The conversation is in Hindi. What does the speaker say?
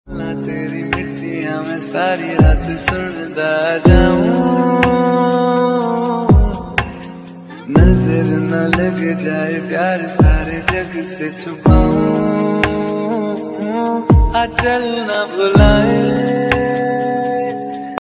ना तेरी मिट्टियां मैं सारी रात सुनता जाऊं, नजर न लग जाए प्यार सारे जग से छुपाऊं, आ चल न बुलाए